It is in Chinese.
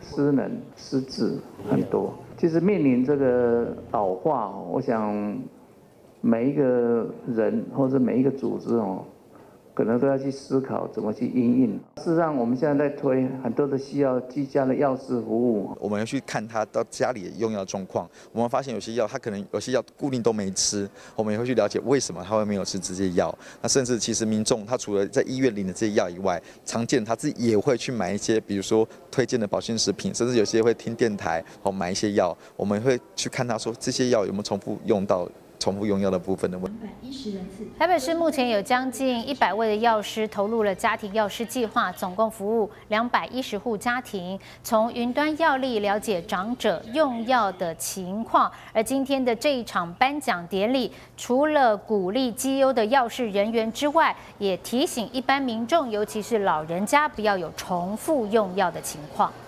失能、失智很多。其实面临这个老化，我想每一个人或者每一个组织可能都要去思考怎么去因应。事实上，我们现在在推很多的需要居家的药师服务。 我们要去看他到家里的用药状况。我们发现有些药他可能有些药固定都没吃，我们也会去了解为什么他会没有吃这些药。那甚至其实民众他除了在医院领的这些药以外，常见他自己也会去买一些，比如说推荐的保健食品，甚至有些会听电台买一些药。我们会去看他说这些药有没有重复用药的部分的问题。 台北市目前有将近100位的药师投入了家庭药师计划，总共服务210户家庭，从云端药力了解长者用药的情况。而今天的这一场颁奖典礼，除了鼓励绩优的药事人员之外，也提醒一般民众，尤其是老人家，不要有重复用药的情况。